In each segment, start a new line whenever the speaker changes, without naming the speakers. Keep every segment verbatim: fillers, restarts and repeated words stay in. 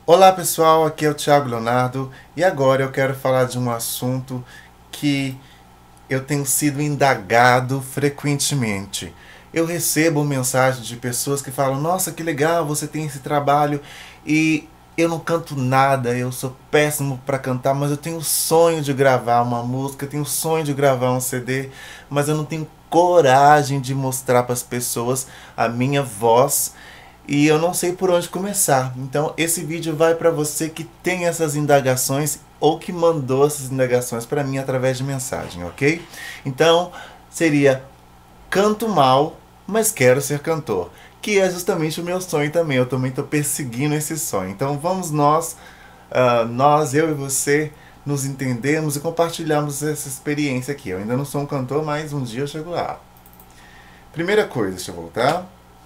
Olá pessoal, aqui é o Thiago Leonardo e agora eu quero falar de um assunto que eu tenho sido indagado frequentemente. Eu recebo mensagens de pessoas que falam: Nossa, que legal, você tem esse trabalho e eu não canto nada, eu sou péssimo para cantar, mas eu tenho o sonho de gravar uma música, eu tenho o sonho de gravar um C D, mas eu não tenho coragem de mostrar para as pessoas a minha voz e eu não sei por onde começar. Então esse vídeo vai para você que tem essas indagações ou que mandou essas indagações para mim através de mensagem, ok? Então seria: canto mal, mas quero ser cantor, que é justamente o meu sonho também. Eu também estou perseguindo esse sonho. Então vamos nós, uh, nós, eu e você, nos entendermos e compartilharmos essa experiência aqui. Eu ainda não sou um cantor, mas um dia eu chego lá. Primeira coisa, deixa eu voltar.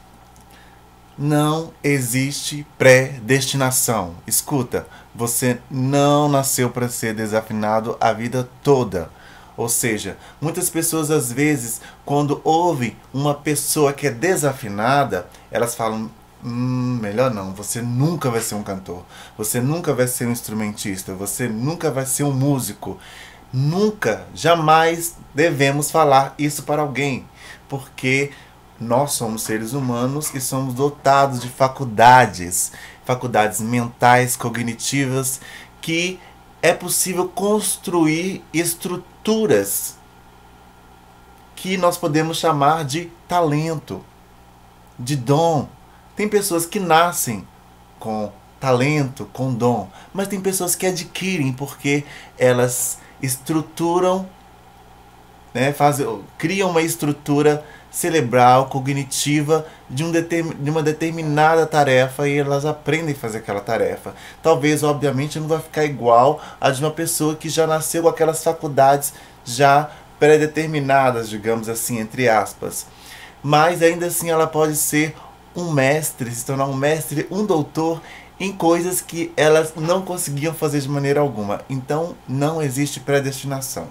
Não existe predestinação. Escuta, você não nasceu para ser desafinado a vida toda. Ou seja, muitas pessoas às vezes, quando ouvem uma pessoa que é desafinada, elas falam: hum, melhor não, você nunca vai ser um cantor, você nunca vai ser um instrumentista, você nunca vai ser um músico. Nunca, jamais devemos falar isso para alguém, porque nós somos seres humanos e somos dotados de faculdades, faculdades mentais, cognitivas, que é possível construir estruturas que nós podemos chamar de talento, de dom. Tem pessoas que nascem com talento, com dom, mas tem pessoas que adquirem porque elas estruturam, né, fazem, criam uma estrutura cerebral, cognitiva de, um determin, de uma determinada tarefa e elas aprendem a fazer aquela tarefa. Talvez, obviamente, não vai ficar igual a de uma pessoa que já nasceu com aquelas faculdades já pré-determinadas, digamos assim, entre aspas. Mas ainda assim ela pode ser um mestre, se tornar um mestre, um doutor em coisas que elas não conseguiam fazer de maneira alguma. Então não existe predestinação.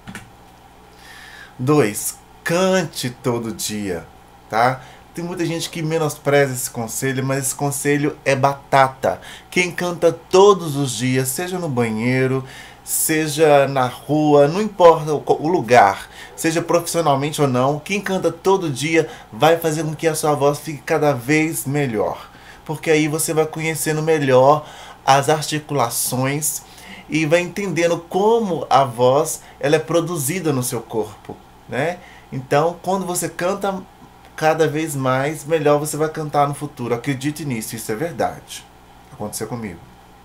dois. Cante todo dia, tá? Tem muita gente que menospreza esse conselho, mas esse conselho é batata. Quem canta todos os dias, seja no banheiro, seja na rua, não importa o lugar, seja profissionalmente ou não, quem canta todo dia vai fazer com que a sua voz fique cada vez melhor. Porque aí você vai conhecendo melhor as articulações e vai entendendo como a voz ela é produzida no seu corpo, né? Então, quando você canta cada vez mais, melhor você vai cantar no futuro. Acredite nisso, isso é verdade. Aconteceu comigo.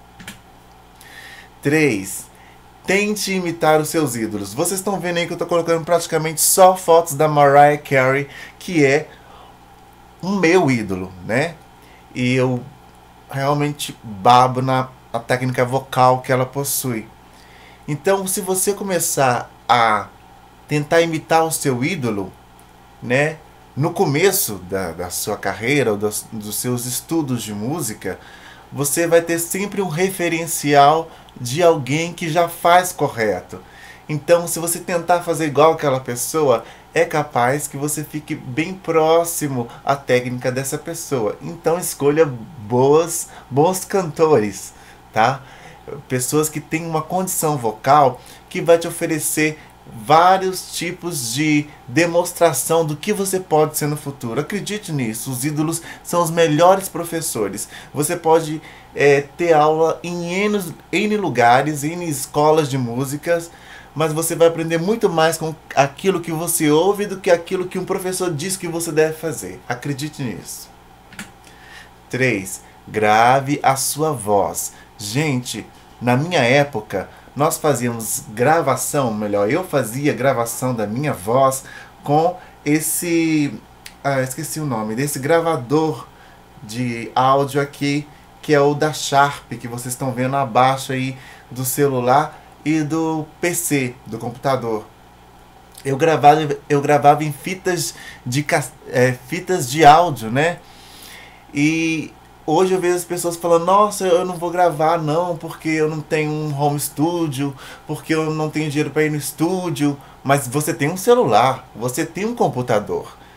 três. Tente imitar os seus ídolos. Vocês estão vendo aí que eu estou colocando praticamente só fotos da Mariah Carey, que é um meu ídolo, né? E eu realmente babo na, na técnica vocal que ela possui. Então, se você começar a tentar imitar o seu ídolo, né, no começo da, da sua carreira ou dos, dos seus estudos de música, você vai ter sempre um referencial de alguém que já faz correto. Então, se você tentar fazer igual aquela pessoa, é capaz que você fique bem próximo à técnica dessa pessoa. Então, escolha boas, bons cantores, tá? Pessoas que têm uma condição vocal que vai te oferecer vários tipos de demonstração do que você pode ser no futuro. Acredite nisso, os ídolos são os melhores professores. Você pode é, ter aula em N, N lugares, N escolas de músicas, mas você vai aprender muito mais com aquilo que você ouve do que aquilo que um professor diz que você deve fazer. Acredite nisso. três. Grave a sua voz. Gente, na minha época, nós fazíamos gravação, melhor, eu fazia gravação da minha voz com esse, ah, esqueci o nome, desse gravador de áudio aqui, que é o da Sharp, que vocês estão vendo abaixo aí do celular e do P C, do computador. Eu gravava, eu gravava em fitas de, é, fitas de áudio, né? E hoje eu vejo as pessoas falando: nossa, eu não vou gravar não, porque eu não tenho um home studio, porque eu não tenho dinheiro para ir no estúdio. Mas você tem um celular, você tem um computador.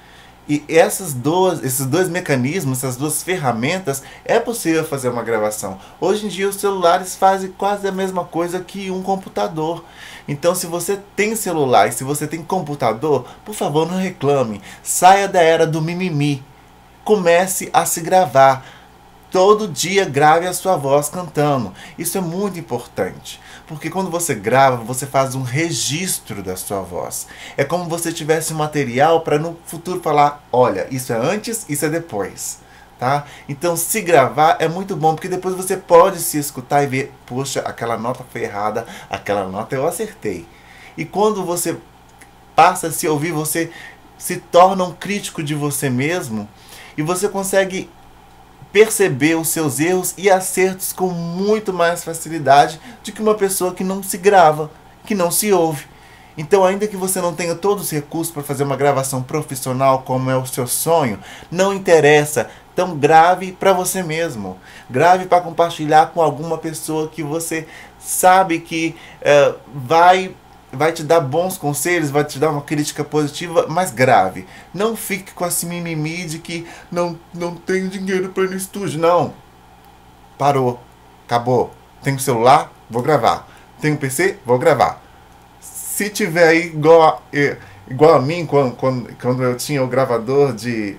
E essas duas, esses dois mecanismos, essas duas ferramentas, é possível fazer uma gravação. Hoje em dia os celulares fazem quase a mesma coisa que um computador. Então, se você tem celular e se você tem computador, por favor, não reclame. Saia da era do mimimi. Comece a se gravar. Todo dia grave a sua voz cantando. Isso é muito importante. Porque quando você grava, você faz um registro da sua voz. É como se você tivesse um material para no futuro falar, olha, isso é antes, isso é depois. Tá? Então, se gravar é muito bom, porque depois você pode se escutar e ver, poxa, aquela nota foi errada, aquela nota eu acertei. E quando você passa a se ouvir, você se torna um crítico de você mesmo e você consegue perceber os seus erros e acertos com muito mais facilidade do que uma pessoa que não se grava, que não se ouve. Então, ainda que você não tenha todos os recursos para fazer uma gravação profissional como é o seu sonho, não interessa. Então, grave para você mesmo. Grave para compartilhar com alguma pessoa que você sabe que uh, vai... vai te dar bons conselhos, vai te dar uma crítica positiva, mas grave. Não fique com esse mimimi de que não, não tenho dinheiro para ir no estúdio. Não. Parou. Acabou. Tenho celular? Vou gravar. Tenho P C? Vou gravar. Se tiver aí igual, igual a mim, quando, quando, quando eu tinha o gravador de,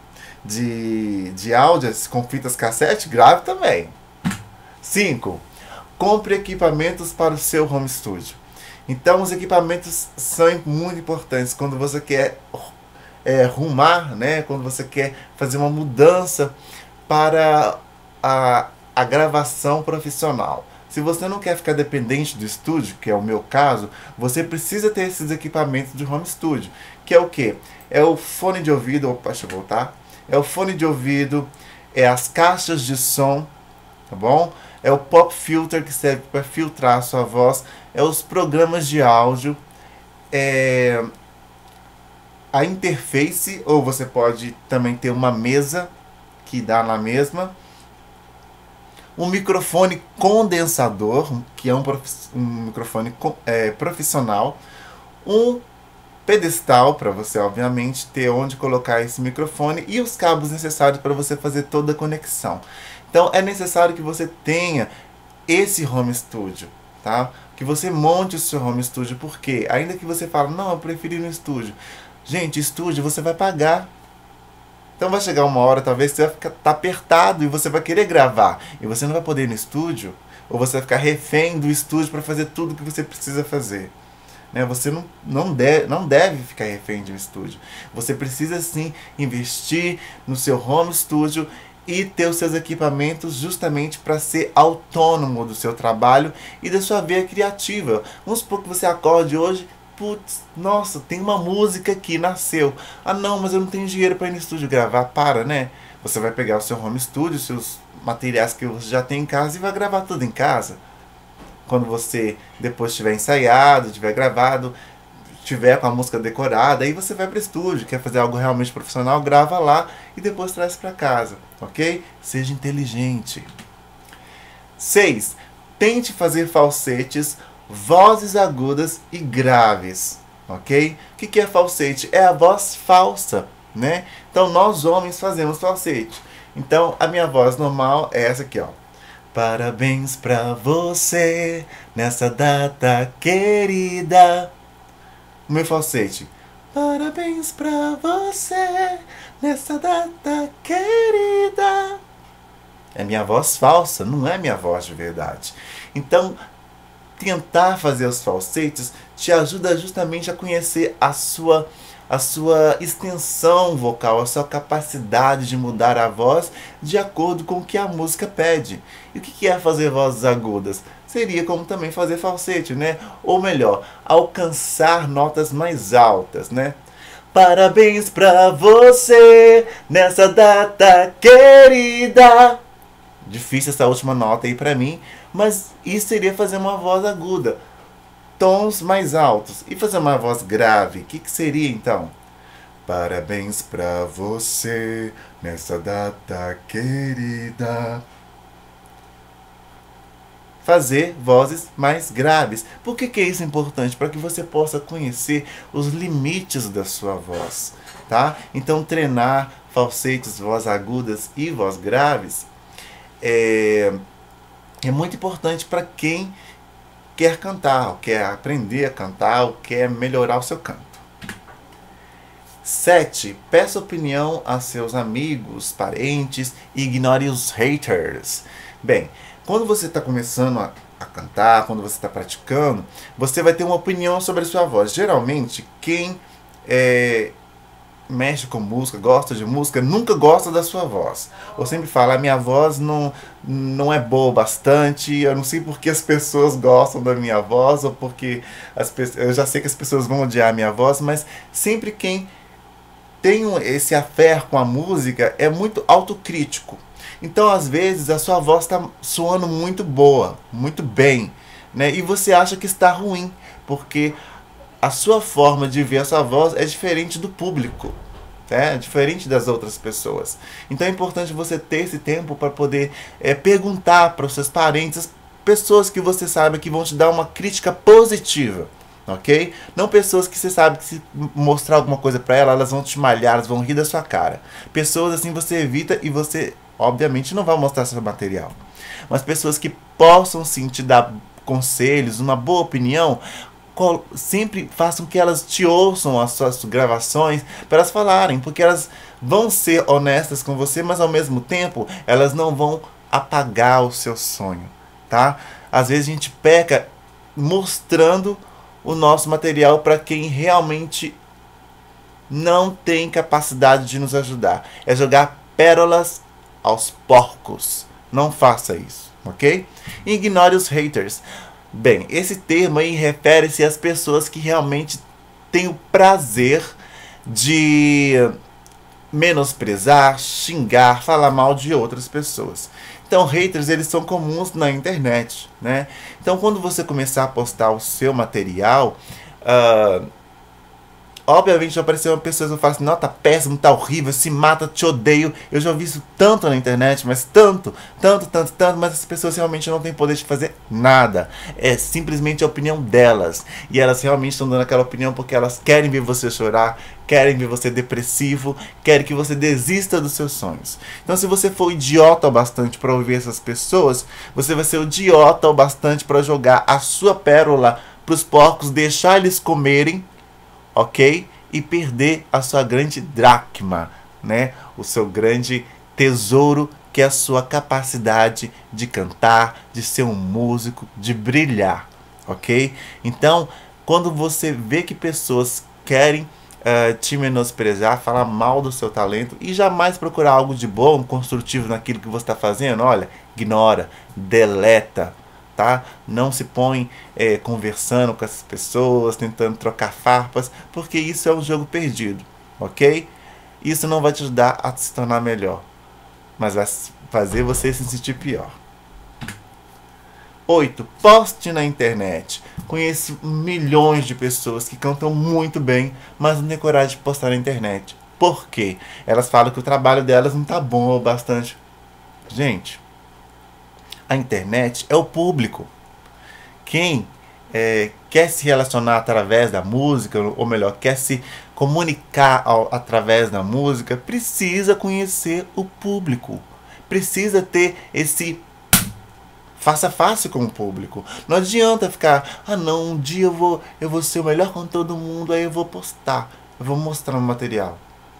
de, de áudios com fitas cassete, grave também. cinco. Compre equipamentos para o seu home studio. Então, os equipamentos são muito importantes quando você quer é, rumar, né? Quando você quer fazer uma mudança para a, a gravação profissional. Se você não quer ficar dependente do estúdio, que é o meu caso, você precisa ter esses equipamentos de home studio. Que é o quê? É o fone de ouvido, opa, deixa eu voltar. É o fone de ouvido, é as caixas de som, tá bom? É o pop filter, que serve para filtrar a sua voz. É os programas de áudio. É a interface, ou você pode também ter uma mesa que dá na mesma. Um microfone condensador, que é um, prof... um microfone é, profissional. Um pedestal para você, obviamente, ter onde colocar esse microfone. E os cabos necessários para você fazer toda a conexão. Então, é necessário que você tenha esse home studio, tá? Que você monte o seu home studio, porque ainda que você fale, não, eu prefiro ir no estúdio. Gente, estúdio você vai pagar. Então vai chegar uma hora, talvez você vai ficar tá apertado e você vai querer gravar. E você não vai poder ir no estúdio, ou você vai ficar refém do estúdio para fazer tudo que você precisa fazer. Né? Você não, não, deve, não deve ficar refém de um estúdio. Você precisa sim investir no seu home studio e ter os seus equipamentos justamente para ser autônomo do seu trabalho e da sua veia criativa. Vamos supor que você acorde hoje, putz, nossa, tem uma música que nasceu. Ah não, mas eu não tenho dinheiro para ir no estúdio gravar. Para, né? Você vai pegar o seu home studio, seus materiais que você já tem em casa e vai gravar tudo em casa. Quando você depois tiver ensaiado, tiver gravado, tiver com a música decorada, aí você vai para o estúdio, quer fazer algo realmente profissional, grava lá e depois traz para casa, ok? Seja inteligente. seis. Tente fazer falsetes, vozes agudas e graves, ok? O que é falsete? É a voz falsa, né? Então nós homens fazemos falsete. Então a minha voz normal é essa aqui, ó. Parabéns pra você nessa data querida. O meu falsete. Parabéns pra você nessa data querida. É minha voz falsa, não é minha voz de verdade. Então, tentar fazer os falsetes te ajuda justamente a conhecer a sua, a sua extensão vocal, a sua capacidade de mudar a voz de acordo com o que a música pede. E o que é fazer vozes agudas? Seria como também fazer falsete, né? Ou melhor, alcançar notas mais altas, né? Parabéns pra você nessa data querida. Difícil essa última nota aí pra mim, mas isso seria fazer uma voz aguda. Tons mais altos. E fazer uma voz grave, o que, que seria então? Parabéns pra você nessa data querida. Fazer vozes mais graves. Por que, que é isso importante? Para que você possa conhecer os limites da sua voz. tá? Então treinar falsetes, voz agudas e voz graves é, é muito importante para quem quer cantar, ou quer aprender a cantar, ou quer melhorar o seu canto. sete. Peça opinião a seus amigos, parentes e ignore os haters. Bem, quando você está começando a, a cantar, quando você está praticando, você vai ter uma opinião sobre a sua voz. Geralmente, quem é, mexe com música, gosta de música, nunca gosta da sua voz. Ou sempre fala, a minha voz não, não é boa bastante, eu não sei porque as pessoas gostam da minha voz, ou porque as, eu já sei que as pessoas vão odiar a minha voz, mas sempre quem tem esse affair com a música é muito autocrítico. Então, às vezes, a sua voz está soando muito boa, muito bem, né? E você acha que está ruim, porque a sua forma de ver a sua voz é diferente do público, né? É diferente das outras pessoas. Então, é importante você ter esse tempo para poder é, perguntar para os seus parentes, pessoas que você sabe que vão te dar uma crítica positiva. Ok? Não pessoas que você sabe que se mostrar alguma coisa pra ela, elas vão te malhar, elas vão rir da sua cara. Pessoas assim você evita e você, obviamente, não vai mostrar seu material. Mas pessoas que possam sim te dar conselhos, uma boa opinião, sempre façam que elas te ouçam as suas gravações para elas falarem, porque elas vão ser honestas com você, mas ao mesmo tempo elas não vão apagar o seu sonho, tá? Às vezes a gente peca mostrando o nosso material para quem realmente não tem capacidade de nos ajudar. É jogar pérolas aos porcos. Não faça isso, ok? Ignore os haters. Bem, esse termo aí refere-se às pessoas que realmente têm o prazer de menosprezar, xingar, falar mal de outras pessoas. Então, haters, eles são comuns na internet, né? Então, quando você começar a postar o seu material, uh, obviamente vai aparecer uma pessoa que fala assim, não, tá péssimo, tá horrível, se mata, te odeio. Eu já ouvi isso tanto na internet, mas tanto, tanto, tanto, tanto, mas as pessoas realmente não têm poder de fazer nada. É simplesmente a opinião delas. E elas realmente estão dando aquela opinião porque elas querem ver você chorar, querem ver você depressivo, querem que você desista dos seus sonhos. Então, se você for idiota o bastante para ouvir essas pessoas, você vai ser idiota o bastante para jogar a sua pérola para os porcos, deixar eles comerem, ok? E perder a sua grande dracma, né? O seu grande tesouro, que é a sua capacidade de cantar, de ser um músico, de brilhar, ok? Então, quando você vê que pessoas querem Uh, te menosprezar, falar mal do seu talento e jamais procurar algo de bom, construtivo naquilo que você está fazendo, olha, ignora, deleta, tá? Não se põe é, conversando com essas pessoas, tentando trocar farpas, porque isso é um jogo perdido, ok? Isso não vai te ajudar a se tornar melhor, mas vai fazer você se sentir pior. oito. Poste na internet. Conheço milhões de pessoas que cantam muito bem, mas não têm coragem de postar na internet. Por quê? Elas falam que o trabalho delas não tá bom o bastante. Gente, a internet é o público. Quem é, quer se relacionar através da música, ou melhor, quer se comunicar ao, através da música, precisa conhecer o público. Precisa ter esse faça face com o público. Não adianta ficar, ah não, um dia eu vou, eu vou ser o melhor cantor do mundo, aí eu vou postar, eu vou mostrar o material.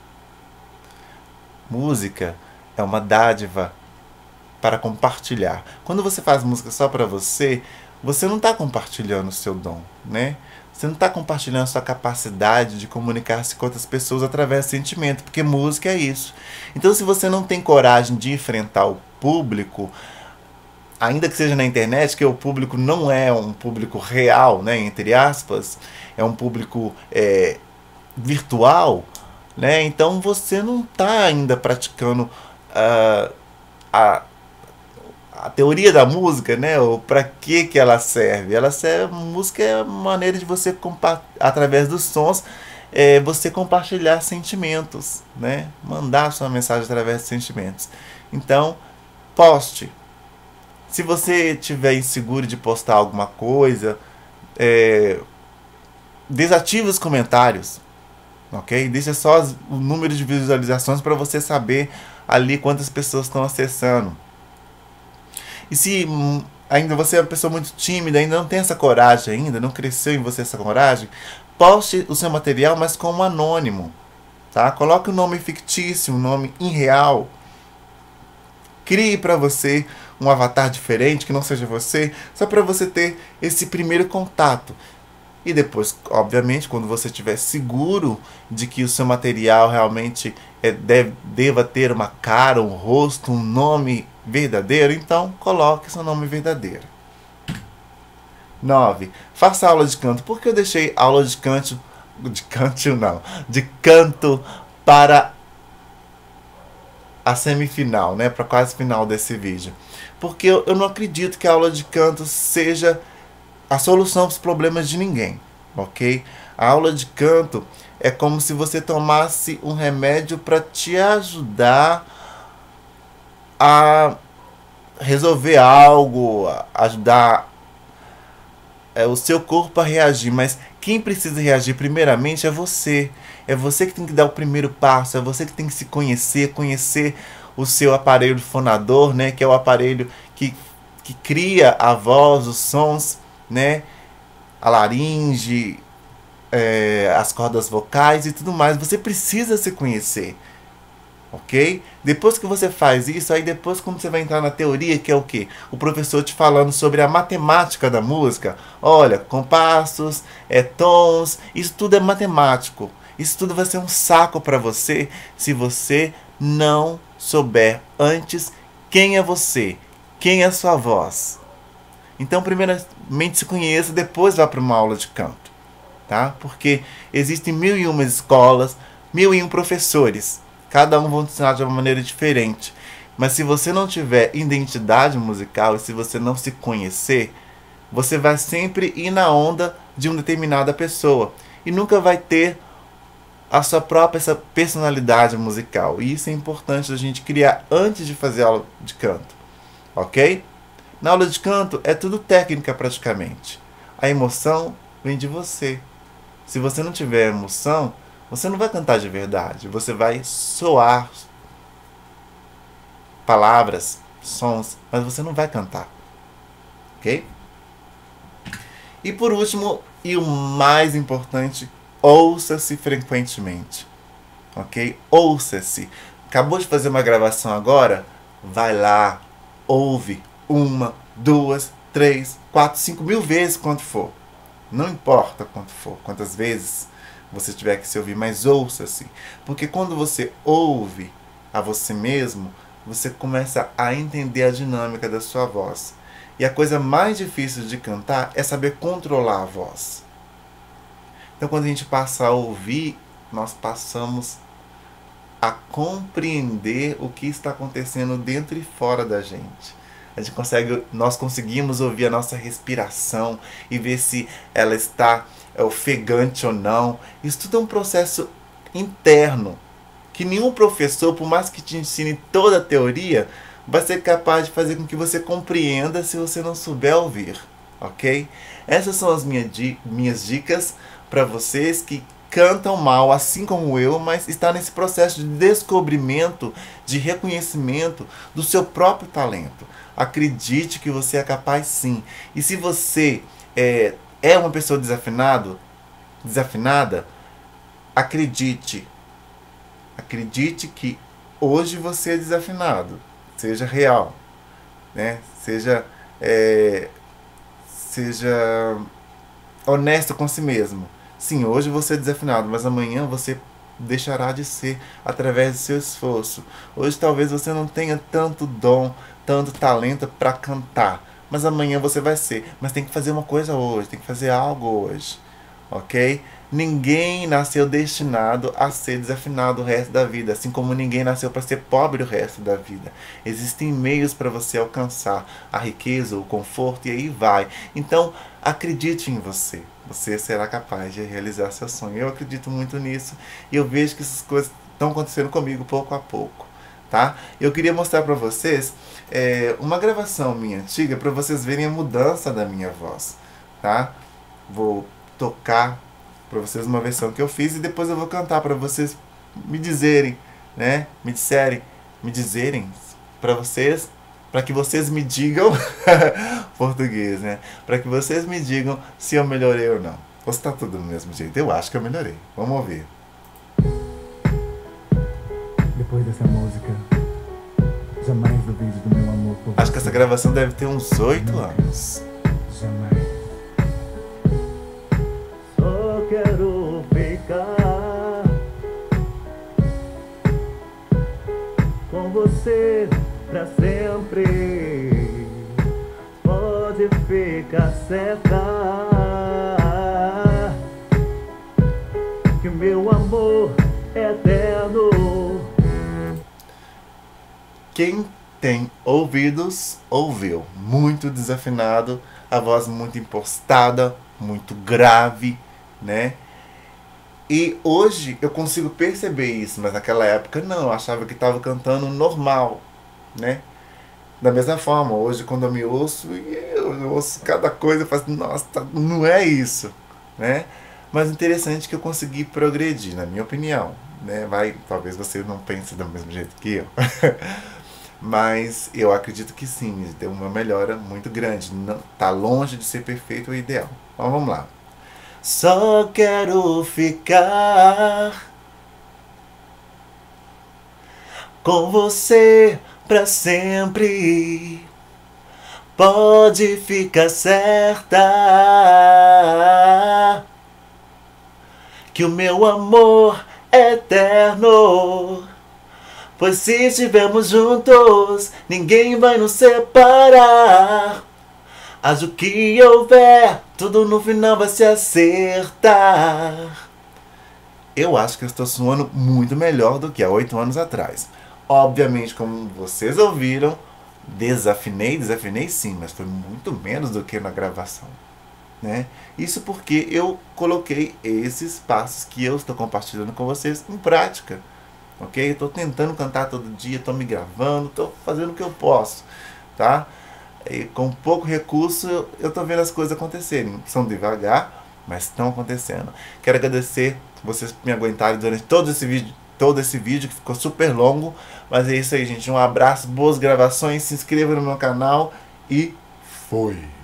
Música é uma dádiva para compartilhar. Quando você faz música só para você, você não está compartilhando o seu dom, né? Você não está compartilhando a sua capacidade de comunicar-se com outras pessoas através do sentimento, porque música é isso. Então, se você não tem coragem de enfrentar o público, ainda que seja na internet, que o público não é um público real, né, entre aspas, é um público é, virtual, né, então você não está ainda praticando uh, a, a teoria da música, né, ou para que que ela serve. Ela serve, a música é uma maneira de você, através dos sons, é, você compartilhar sentimentos, né, mandar sua mensagem através de sentimentos. Então, poste. Se você estiver inseguro de postar alguma coisa, é, desative os comentários. ok? Deixa só as, o número de visualizações para você saber ali quantas pessoas estão acessando. E se hum, ainda você é uma pessoa muito tímida, ainda não tem essa coragem ainda, não cresceu em você essa coragem, poste o seu material, mas como anônimo, tá? Coloque um nome fictício, um nome irreal. Crie para você um avatar diferente, que não seja você, só para você ter esse primeiro contato. E depois, obviamente, quando você estiver seguro de que o seu material realmente é, deve, deva ter uma cara, um rosto, um nome verdadeiro, então coloque seu nome verdadeiro. nove. Faça aula de canto. Por que eu deixei aula de canto, de canto não, de canto para a semifinal, né, para quase final desse vídeo? Porque eu, eu não acredito que a aula de canto seja a solução para os problemas de ninguém, ok? A aula de canto é como se você tomasse um remédio para te ajudar a resolver algo, a ajudar é, o seu corpo a reagir, mas quem precisa reagir primeiramente é você. É você que tem que dar o primeiro passo, é você que tem que se conhecer, conhecer o seu aparelho fonador, né, que é o aparelho que, que cria a voz, os sons, né, a laringe, é, as cordas vocais e tudo mais. Você precisa se conhecer, ok? Depois que você faz isso, aí depois quando você vai entrar na teoria, que é o quê? O professor te falando sobre a matemática da música. Olha, compassos, é, tons, isso tudo é matemático. Isso tudo vai ser um saco para você se você não souber antes quem é você, quem é a sua voz. Então, primeiramente se conheça, depois vá para uma aula de canto, tá? Porque existem mil e uma escolas, mil e um professores. Cada um vai ensinar de uma maneira diferente. Mas se você não tiver identidade musical e se você não se conhecer, você vai sempre ir na onda de uma determinada pessoa e nunca vai ter a sua própria essa personalidade musical. E isso é importante a gente criar antes de fazer aula de canto, ok? Na aula de canto é tudo técnica praticamente. A emoção vem de você. Se você não tiver emoção, você não vai cantar de verdade. Você vai soar palavras, sons, mas você não vai cantar. Ok? E por último, e o mais importante, ouça-se frequentemente. Ok? Ouça-se. Acabou de fazer uma gravação agora? Vai lá, ouve uma, duas, três, quatro, cinco mil vezes, quanto for. Não importa quanto for, quantas vezes você tiver que se ouvir, mas ouça-se. Porque quando você ouve a você mesmo, você começa a entender a dinâmica da sua voz. E a coisa mais difícil de cantar é saber controlar a voz. Então, quando a gente passa a ouvir, nós passamos a compreender o que está acontecendo dentro e fora da gente. A gente consegue, nós conseguimos ouvir a nossa respiração e ver se ela está é, ofegante ou não. Isso tudo é um processo interno que nenhum professor, por mais que te ensine toda a teoria, vai ser capaz de fazer com que você compreenda se você não souber ouvir, ok? Essas são as minha, minhas dicas para vocês que cantam mal, assim como eu, mas está nesse processo de descobrimento, de reconhecimento do seu próprio talento. Acredite que você é capaz sim. E se você é, é uma pessoa desafinado, desafinada, acredite. Acredite que hoje você é desafinado. Seja real, né? Seja, é, seja honesto com si mesmo. Sim, hoje você é desafinado, mas amanhã você deixará de ser através do seu esforço. Hoje talvez você não tenha tanto dom, tanto talento para cantar, mas amanhã você vai ser. Mas tem que fazer uma coisa hoje, tem que fazer algo hoje, ok? Ninguém nasceu destinado a ser desafinado o resto da vida, assim como ninguém nasceu para ser pobre o resto da vida. Existem meios para você alcançar a riqueza, o conforto e aí vai. Então, acredite em você. Você será capaz de realizar seu sonho. Eu acredito muito nisso e eu vejo que essas coisas estão acontecendo comigo pouco a pouco, tá? Eu queria mostrar para vocês é, uma gravação minha antiga para vocês verem a mudança da minha voz, tá? Vou tocar para vocês uma versão que eu fiz e depois eu vou cantar para vocês me dizerem, né? Me disserem, me dizerem para vocês, para que vocês me digam português, né? Para que vocês me digam se eu melhorei ou não. Ou se tá tudo do mesmo jeito. Eu acho que eu melhorei. Vamos ouvir.
Depois dessa música, jamais duvido do meu amor por
Acho que essa gravação deve ter uns oito anos.
Jamais. Só quero ficar com você pra sempre. Pode ficar certa que meu amor é eterno.
Quem tem ouvidos, ouviu. Muito desafinado, a voz muito impostada, muito grave, né? E hoje eu consigo perceber isso, mas naquela época não, eu achava que estava cantando normal, né? Da mesma forma, hoje quando eu me ouço, eu ouço cada coisa e falo assim, nossa, não é isso, né? Mas interessante que eu consegui progredir, na minha opinião, né? Vai, talvez você não pense do mesmo jeito que eu. Mas eu acredito que sim, deu uma melhora muito grande. Não, tá longe de ser perfeito ou ideal. Então vamos lá. Só quero ficar com você pra sempre. Pode ficar certa que o meu amor é eterno. Pois se estivermos juntos, ninguém vai nos separar. Haja o que houver, tudo no final vai se acertar. Eu acho que eu estou soando muito melhor do que há oito anos atrás. Obviamente, como vocês ouviram, desafinei, desafinei sim, mas foi muito menos do que na gravação, né? Isso porque eu coloquei esses passos que eu estou compartilhando com vocês em prática. Ok? Estou tentando cantar todo dia, estou me gravando, estou fazendo o que eu posso, tá? E com pouco recurso eu estou vendo as coisas acontecerem. São devagar, mas estão acontecendo. Quero agradecer vocês por me aguentarem durante todo esse vídeo, todo esse vídeo que ficou super longo. Mas é isso aí, gente. Um abraço, boas gravações, se inscreva no meu canal e fui!